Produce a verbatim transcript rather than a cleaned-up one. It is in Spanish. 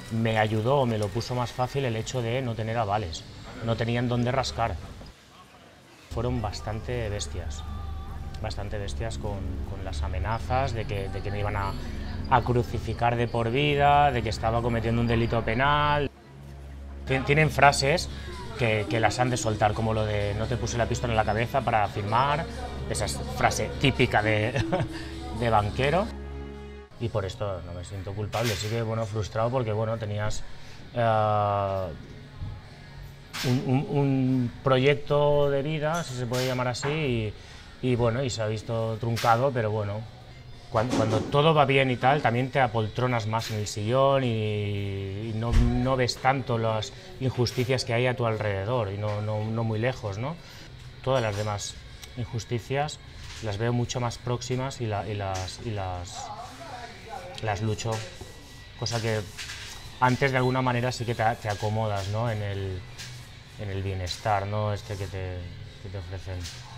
me ayudó, me lo puso más fácil el hecho de no tener avales, no tenían dónde rascar. Fueron bastante bestias, bastante bestias con, con las amenazas de que, de que me iban a, a crucificar de por vida, de que estaba cometiendo un delito penal. Tienen frases que, que las han de soltar, como lo de no te puse la pistola en la cabeza para firmar, esa es frase típica de, de banquero. Y por esto no me siento culpable, sí que bueno, frustrado porque bueno, tenías uh, un, un, un proyecto de vida, si se puede llamar así, y, y bueno, y se ha visto truncado, pero bueno, cuando, cuando todo va bien y tal, también te apoltronas más en el sillón y, y no, no ves tanto las injusticias que hay a tu alrededor y no, no, no muy lejos, ¿no? Todas las demás injusticias las veo mucho más próximas y, la, y, las, y las, las lucho, cosa que antes de alguna manera sí que te, te acomodas, ¿no? en, el, en el bienestar, ¿no? este que te, que te ofrecen.